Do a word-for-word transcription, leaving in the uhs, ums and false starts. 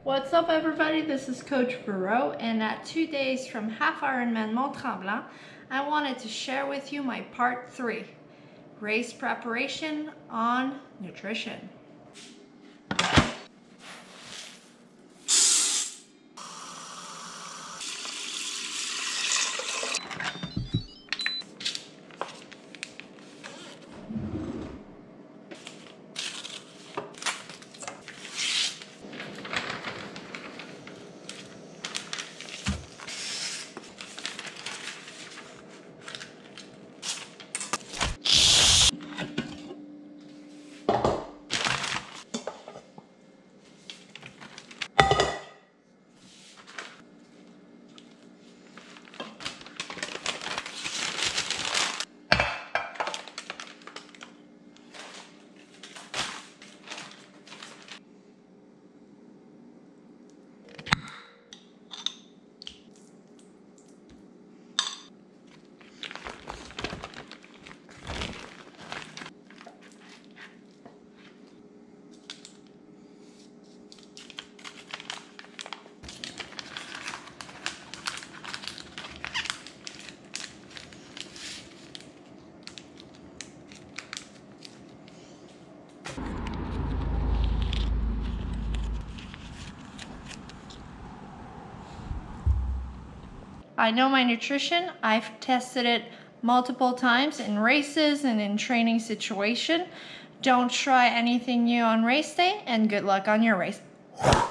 What's up everybody, this is Coach Verreau, and at two days from half Ironman Mont Tremblant, I wanted to share with you my part three, race preparation on nutrition. I know my nutrition. I've tested it multiple times in races and in training situation. Don't try anything new on race day, and good luck on your race.